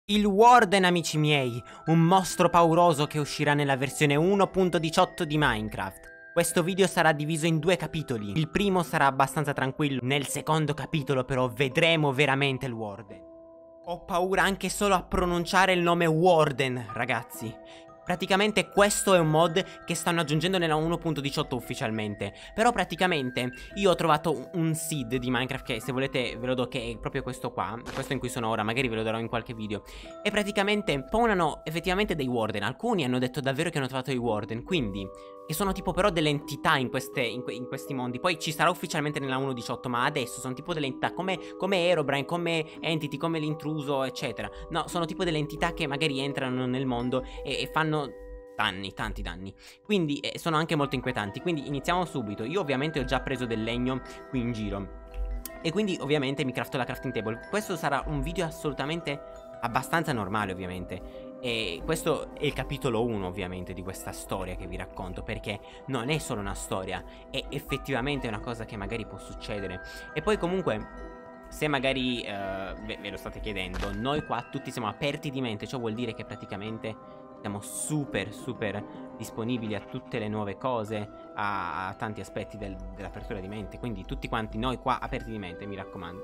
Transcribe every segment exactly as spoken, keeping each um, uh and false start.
Il Warden, amici miei, un mostro pauroso che uscirà nella versione uno punto diciotto di Minecraft. Questo video sarà diviso in due capitoli. Il primo sarà abbastanza tranquillo, nel secondo capitolo però vedremo veramente il Warden. Ho paura anche solo a pronunciare il nome Warden, ragazzi. Praticamente questo è un mod che stanno aggiungendo nella uno punto diciotto ufficialmente. Però praticamente io ho trovato un seed di Minecraft che, se volete, ve lo do, che è proprio questo qua. Questo in cui sono ora, magari ve lo darò in qualche video. E praticamente spawnano effettivamente dei Warden. Alcuni hanno detto davvero che hanno trovato i Warden, quindi che sono tipo però delle entità in, queste, in, que in questi mondi. Poi ci sarà ufficialmente nella uno punto diciotto, ma adesso sono tipo delle entità come, come Herobrine, come Entity, come l'intruso, eccetera. No, sono tipo delle entità che magari entrano nel mondo e, e fanno danni, tanti danni. Quindi eh, sono anche molto inquietanti. Quindi iniziamo subito. Io ovviamente ho già preso del legno qui in giro e quindi ovviamente mi crafto la crafting table. Questo sarà un video assolutamente abbastanza normale, ovviamente. E questo è il capitolo uno, ovviamente, di questa storia che vi racconto, perché non è solo una storia, è effettivamente una cosa che magari può succedere. E poi comunque, se magari uh, ve, ve lo state chiedendo, noi qua tutti siamo aperti di mente. Ciò vuol dire che praticamente siamo super super disponibili a tutte le nuove cose, a, a tanti aspetti del, dell'apertura di mente. Quindi tutti quanti noi qua aperti di mente, mi raccomando.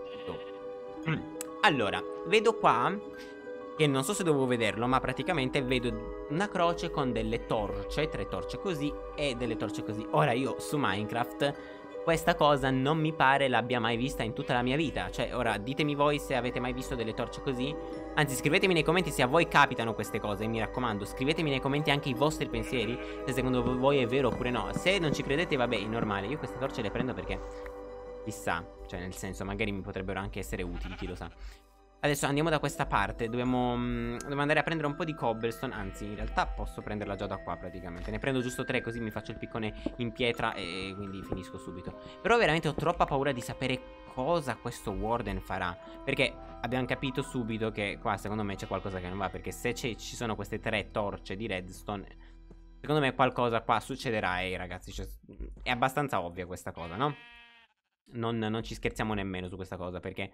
Allora, vedo qua che non so se dovevo vederlo, ma praticamente vedo una croce con delle torce, tre torce così e delle torce così. Ora io su Minecraft questa cosa non mi pare l'abbia mai vista in tutta la mia vita. Cioè, ora ditemi voi se avete mai visto delle torce così. Anzi, scrivetemi nei commenti se a voi capitano queste cose, mi raccomando. Scrivetemi nei commenti anche i vostri pensieri, se secondo voi è vero oppure no. Se non ci credete, vabbè, è normale. Io queste torce le prendo perché chissà, cioè nel senso, magari mi potrebbero anche essere utili, chi lo sa. Adesso andiamo da questa parte. Dobbiamo, mh, dobbiamo andare a prendere un po' di cobblestone. Anzi, in realtà posso prenderla già da qua praticamente. Ne prendo giusto tre, così mi faccio il piccone in pietra e quindi finisco subito. Però veramente ho troppa paura di sapere cosa questo Warden farà, perché abbiamo capito subito che qua secondo me c'è qualcosa che non va. Perché se ci sono queste tre torce di redstone, secondo me qualcosa qua succederà. E ragazzi, cioè, è abbastanza ovvia questa cosa, no? Non, non ci scherziamo nemmeno su questa cosa, perché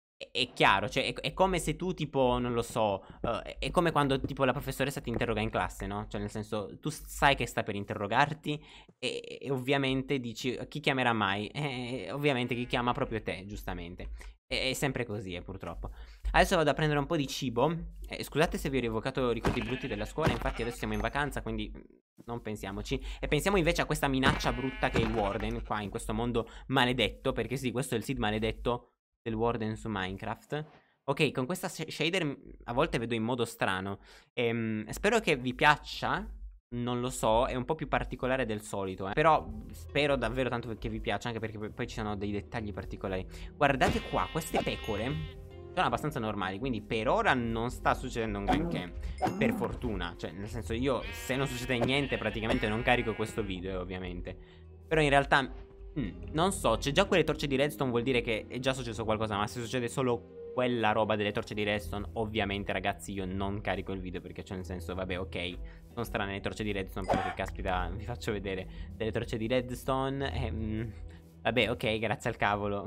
è chiaro, cioè è, è come se tu tipo, non lo so, uh, è come quando tipo la professoressa ti interroga in classe, no? Cioè nel senso, tu sai che sta per interrogarti e, e ovviamente dici chi chiamerà mai? E ovviamente chi chiama proprio te, giustamente. È, è sempre così, eh, purtroppo. Adesso vado a prendere un po' di cibo. eh, Scusate se vi ho rievocato ricordi brutti della scuola, infatti adesso siamo in vacanza, quindi non pensiamoci. E pensiamo invece a questa minaccia brutta che è il Warden qua in questo mondo maledetto, perché sì, questo è il seed maledetto del Warden su Minecraft. Ok, con questa shader a volte vedo in modo strano. ehm, Spero che vi piaccia. Non lo so, è un po' più particolare del solito, eh. Però spero davvero tanto che vi piaccia, anche perché poi ci sono dei dettagli particolari. Guardate qua, queste pecore sono abbastanza normali, quindi per ora non sta succedendo un granché, per fortuna. Cioè, nel senso, io se non succede niente praticamente non carico questo video, ovviamente. Però in realtà Mm, non so, c'è già quelle torce di redstone, vuol dire che è già successo qualcosa. Ma se succede solo quella roba delle torce di redstone, ovviamente ragazzi io non carico il video, perché cioè nel senso, vabbè, ok, sono strane le torce di redstone, però che caspita, vi faccio vedere delle torce di redstone e, mm, vabbè, ok, grazie al cavolo.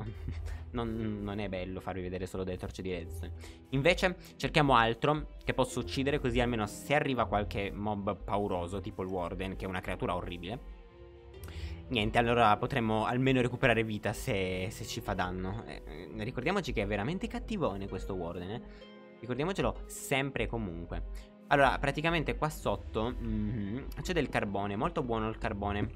non, non è bello farvi vedere solo delle torce di redstone. Invece cerchiamo altro che posso uccidere, così almeno se arriva qualche mob pauroso, tipo il Warden, che è una creatura orribile, niente, allora potremmo almeno recuperare vita se, se ci fa danno. eh, Ricordiamoci che è veramente cattivone questo Warden, eh. Ricordiamocelo sempre e comunque. Allora, praticamente qua sotto mm-hmm, c'è del carbone, molto buono il carbone.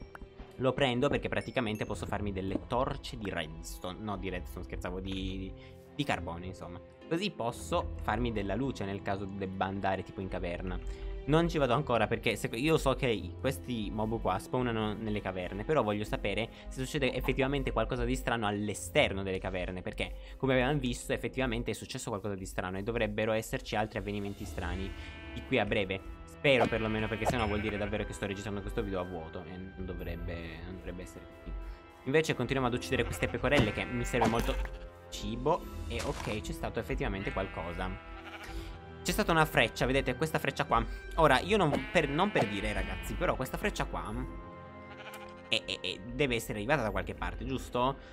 Lo prendo perché praticamente posso farmi delle torce di redstone. No, di redstone, scherzavo, di, di, di carbone, insomma. Così posso farmi della luce nel caso debba andare tipo in caverna. Non ci vado ancora perché se, io so che questi mob qua spawnano nelle caverne, però voglio sapere se succede effettivamente qualcosa di strano all'esterno delle caverne, perché come abbiamo visto effettivamente è successo qualcosa di strano e dovrebbero esserci altri avvenimenti strani di qui a breve. Spero perlomeno, perché sennò vuol dire davvero che sto registrando questo video a vuoto e non dovrebbe, non dovrebbe essere così. Invece continuiamo ad uccidere queste pecorelle, che mi serve molto cibo. E ok, c'è stato effettivamente qualcosa. C'è stata una freccia, vedete, questa freccia qua. Ora, io non per, non per dire ragazzi, però questa freccia qua è, è, è, deve essere arrivata da qualche parte, giusto?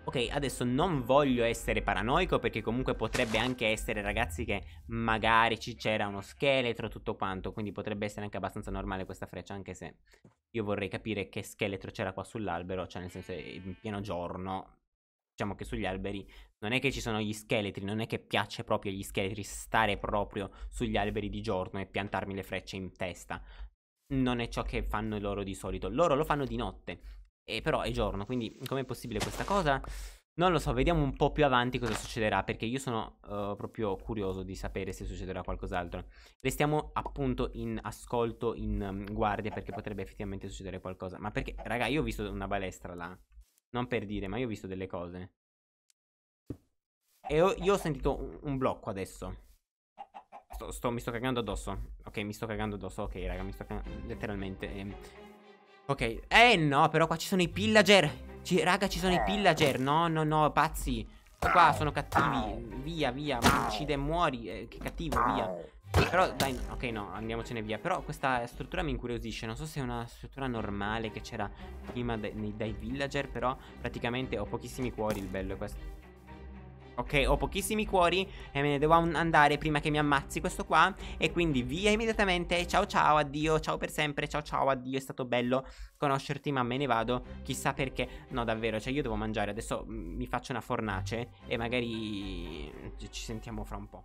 Ok, adesso non voglio essere paranoico, perché comunque potrebbe anche essere, ragazzi, che magari c'era uno scheletro, tutto quanto. Quindi potrebbe essere anche abbastanza normale questa freccia, anche se io vorrei capire che scheletro c'era qua sull'albero. Cioè, nel senso, in pieno giorno. Diciamo che sugli alberi non è che ci sono gli scheletri, non è che piace proprio agli scheletri stare proprio sugli alberi di giorno e piantarmi le frecce in testa. Non è ciò che fanno loro di solito. Loro lo fanno di notte. E però è giorno, quindi com'è possibile questa cosa? Non lo so, vediamo un po' più avanti cosa succederà, perché io sono uh, proprio curioso di sapere se succederà qualcos'altro. Restiamo appunto in ascolto, in um, guardia, perché potrebbe effettivamente succedere qualcosa. Ma perché, raga, io ho visto una balestra là. Non per dire, ma io ho visto delle cose. E ho, io ho sentito un, un blocco adesso. Sto, sto, mi sto cagando addosso. Ok, mi sto cagando addosso. Ok, raga, mi sto cagando letteralmente. Ehm. Ok. Eh no, però qua ci sono i pillager. Ci, raga, ci sono i pillager. No, no, no, pazzi. Qua sono cattivi. Via, via. Uccide e muori. Eh, che cattivo, via. Però dai, ok, no, andiamocene via. Però questa struttura mi incuriosisce. Non so se è una struttura normale che c'era prima dai, dai villager. Però praticamente ho pochissimi cuori. Il bello è questo. Ok, ho pochissimi cuori e me ne devo andare prima che mi ammazzi questo qua. E quindi via immediatamente. Ciao ciao, addio, ciao per sempre. Ciao ciao, addio, è stato bello conoscerti, ma me ne vado. Chissà perché. No, davvero, cioè io devo mangiare. Adesso mi faccio una fornace e magari ci sentiamo fra un po'.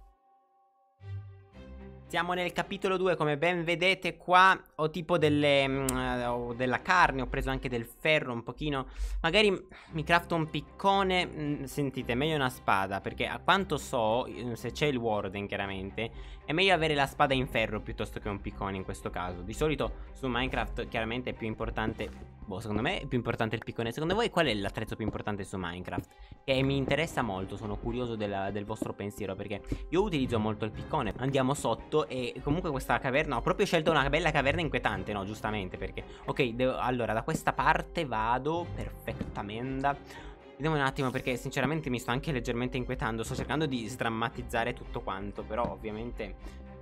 Siamo nel capitolo due, come ben vedete qua ho tipo delle, mm, ho della carne, ho preso anche del ferro un pochino. Magari mi crafto un piccone, mm, sentite, meglio una spada, perché a quanto so, se c'è il warden chiaramente, è meglio avere la spada in ferro piuttosto che un piccone in questo caso. Di solito su Minecraft chiaramente è più importante, boh, secondo me è più importante il piccone. Secondo voi qual è l'attrezzo più importante su Minecraft? Che mi interessa molto, sono curioso della, del vostro pensiero, perché io utilizzo molto il piccone. Andiamo sotto e comunque questa caverna, ho proprio scelto una bella caverna inquietante, no, giustamente, perché ok, devo, allora da questa parte vado perfettamente. Vediamo un attimo, perché sinceramente mi sto anche leggermente inquietando. Sto cercando di sdrammatizzare tutto quanto, però ovviamente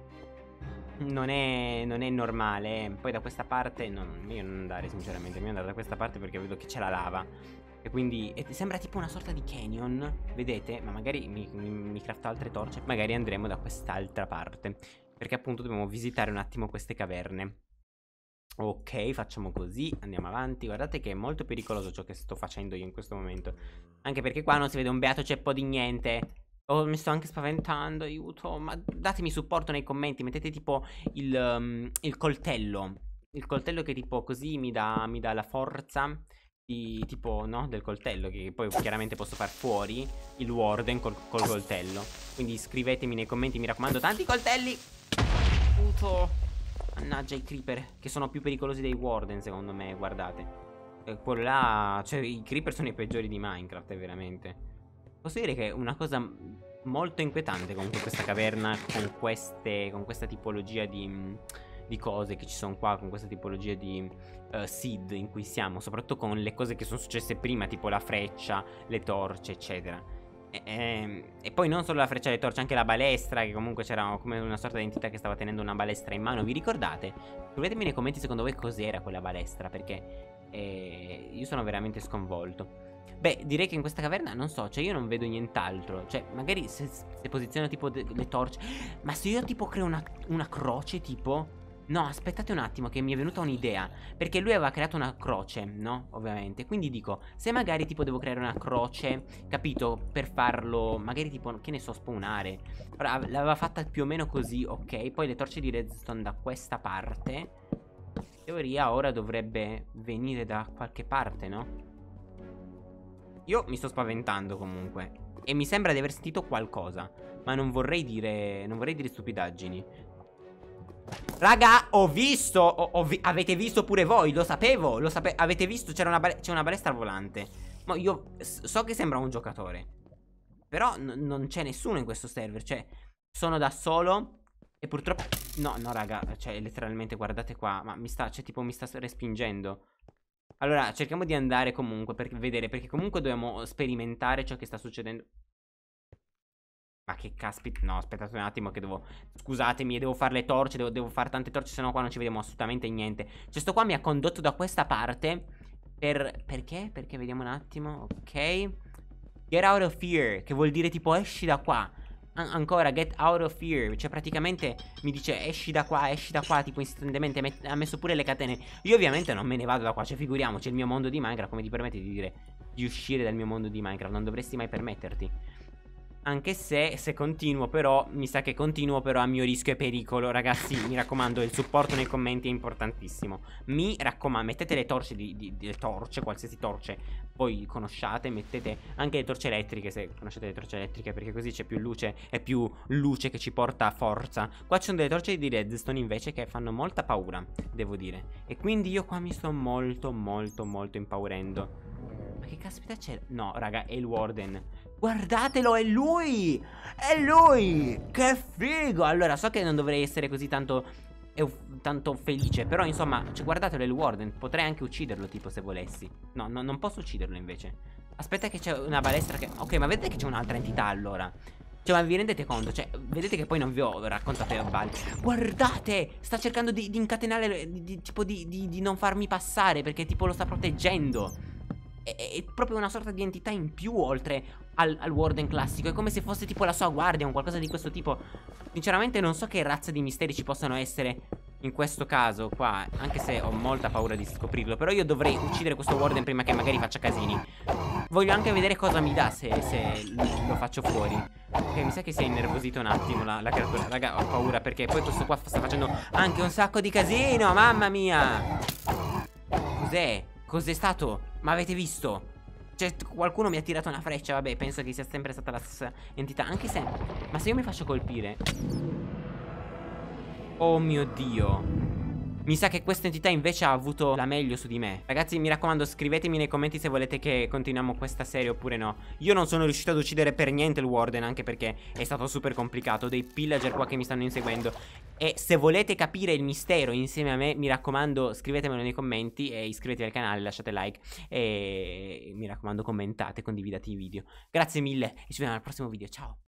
non è, non è normale. Poi da questa parte no, meglio non andare, sinceramente. Meglio andare da questa parte perché vedo che c'è la lava. E quindi e sembra tipo una sorta di canyon, vedete? Ma magari mi, mi, mi crafto altre torce. Magari andremo da quest'altra parte, perché appunto dobbiamo visitare un attimo queste caverne. Ok, facciamo così, andiamo avanti. Guardate che è molto pericoloso ciò che sto facendo io in questo momento. Anche perché qua non si vede un beato ceppo di niente. Oh, mi sto anche spaventando, aiuto. Ma datemi supporto nei commenti. Mettete tipo il, um, il coltello. Il coltello che tipo così mi dà, mi dà la forza di, tipo, no, del coltello. Che poi chiaramente posso far fuori il warden col, col coltello. Quindi scrivetemi nei commenti, mi raccomando, tanti coltelli. Aiuto. Mannaggia i creeper, che sono più pericolosi dei warden secondo me, guardate. E quello là, cioè i creeper sono i peggiori di Minecraft, è veramente. Posso dire che è una cosa molto inquietante comunque questa caverna con queste, con questa tipologia di, di cose che ci sono qua, con questa tipologia di uh, seed in cui siamo. Soprattutto con le cose che sono successe prima, tipo la freccia, le torce, eccetera. E, e, e poi non solo la freccia e le torce, anche la balestra, che comunque c'era come una sorta di entità che stava tenendo una balestra in mano. Vi ricordate? Scrivetemi nei commenti secondo voi cos'era quella balestra, perché eh, io sono veramente sconvolto. Beh, direi che in questa caverna, non so, cioè io non vedo nient'altro. Cioè, magari se, se posiziono tipo le torce. Ma se io tipo creo una, una croce, tipo... No, aspettate un attimo che mi è venuta un'idea. Perché lui aveva creato una croce, no? Ovviamente. Quindi dico, se magari tipo devo creare una croce, capito? Per farlo, magari tipo, che ne so, spawnare. Ora, l'aveva fatta più o meno così, ok? Poi le torce di redstone da questa parte. In teoria ora dovrebbe venire da qualche parte, no? Io mi sto spaventando comunque. E mi sembra di aver sentito qualcosa. Ma non vorrei dire, non vorrei dire stupidaggini. Raga, ho visto, ho, ho vi avete visto pure voi, lo sapevo, lo sape avete visto, c'era una, c'è una balestra volante. Ma io so che sembra un giocatore, però non c'è nessuno in questo server, cioè sono da solo e purtroppo... No, no raga, cioè letteralmente guardate qua, ma mi sta, cioè tipo mi sta respingendo. Allora, cerchiamo di andare comunque per vedere, perché comunque dobbiamo sperimentare ciò che sta succedendo. Ma che caspita. No, aspettate un attimo che devo... Scusatemi, devo fare le torce, devo, devo fare tante torce, sennò qua non ci vediamo assolutamente niente. Cioè sto qua mi ha condotto da questa parte per... Perché? Perché vediamo un attimo. Ok. Get out of here, che vuol dire tipo esci da qua. An ancora, get out of here. Cioè praticamente mi dice esci da qua, esci da qua. Tipo insistentemente ha messo pure le catene. Io ovviamente non me ne vado da qua. Cioè figuriamoci, il mio mondo di Minecraft. Come ti permetti di dire di uscire dal mio mondo di Minecraft? Non dovresti mai permetterti. Anche se, se continuo però, mi sa che continuo però a mio rischio e pericolo. Ragazzi, mi raccomando, il supporto nei commenti è importantissimo. Mi raccomando, mettete le torce di, di, di le torce, qualsiasi torce voi conosciate. Mettete anche le torce elettriche, se conoscete le torce elettriche, perché così c'è più luce. È più luce che ci porta a forza. Qua ci sono delle torce di redstone invece che fanno molta paura, devo dire. E quindi io qua mi sto molto molto molto impaurendo. Ma che caspita c'è? No, raga, è il Warden. Guardatelo, è lui! È lui! Che figo! Allora, so che non dovrei essere così tanto tanto felice, però insomma, cioè, guardatelo, è il Warden. Potrei anche ucciderlo, tipo, se volessi. No, no, non posso ucciderlo, invece. Aspetta che c'è una balestra che... Ok, ma vedete che c'è un'altra entità, allora. Cioè, ma vi rendete conto? Cioè, vedete che poi non vi ho raccontato a Val. Guardate! Sta cercando di, di incatenare, di, di, tipo di, di, di non farmi passare, perché tipo lo sta proteggendo. È, è proprio una sorta di entità in più oltre al, al Warden classico. È come se fosse tipo la sua guardia o qualcosa di questo tipo. Sinceramente non so che razza di misteri ci possano essere in questo caso qua, anche se ho molta paura di scoprirlo. Però io dovrei uccidere questo Warden prima che magari faccia casini. Voglio anche vedere cosa mi dà se, se lo faccio fuori. Ok, mi sa che si è innervosito un attimo la, la creatura. Raga, ho paura perché poi questo qua sta facendo anche un sacco di casino. Mamma mia. Cos'è? Cos'è stato? Ma avete visto? Cioè, qualcuno mi ha tirato una freccia. Vabbè, penso che sia sempre stata la stessa entità. Anche se... Ma se io mi faccio colpire... Oh mio Dio. Mi sa che questa entità invece ha avuto la meglio su di me. Ragazzi, mi raccomando, scrivetemi nei commenti se volete che continuiamo questa serie oppure no. Io non sono riuscito ad uccidere per niente il Warden, anche perché è stato super complicato. Ho dei pillager qua che mi stanno inseguendo. E se volete capire il mistero insieme a me, mi raccomando, scrivetemelo nei commenti e iscrivetevi al canale, lasciate like. E mi raccomando, commentate, condividete i video. Grazie mille e ci vediamo al prossimo video, ciao.